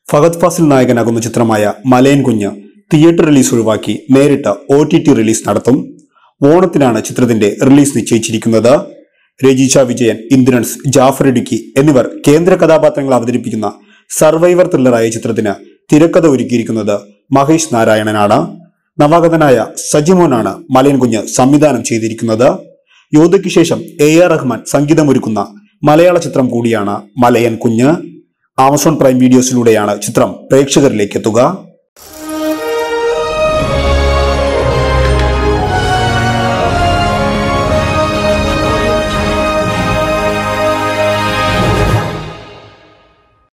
ഫഹദ് ഫാസിൽ നായകനാകുന്ന ചിത്രമായ മലയൻ കുഞ്ഞ് തിയേറ്റർ റിലീസ് ഒഴിവാക്കി നേരിട്ട് OTT റിലീസ് നടത്തും. ഓണത്തിനാണ് ചിത്രത്തിന്റെ റിലീസ് നിശ്ചയിച്ചിരിക്കുന്നത്. രജിഷ വിജയൻ, ഇന്ദ്രൻസ്, ജാഫർ ഇടുക്കി എന്നിവർ കേന്ദ്ര കഥാപാത്രങ്ങൾ അവതരിപ്പിക്കുന്ന സർവൈവർ ത്രില്ലറായ ചിത്രത്തിന് തിരക്കഥ ഒരുക്കിയിരിക്കുന്നത് മഹേഷ് നാരായണനാണ്. നവാഗതനായ സജിമോനാണ് മലയൻ കുഞ്ഞ് സംവിധാനം ചെയ്തിരിക്കുന്നത്. യോധയ്ക്ക് ശേഷം AR റഹ്മാൻ സംഗീതമൊരുക്കുന്ന മലയാള ചിത്രം കൂടിയാണ് മലയൻ കുഞ്ഞ്. ആമസോൺ പ്രൈം വീഡിയോസിലൂടെയാണ് ചിത്രം പ്രേക്ഷകരിലേക്ക് എത്തുക.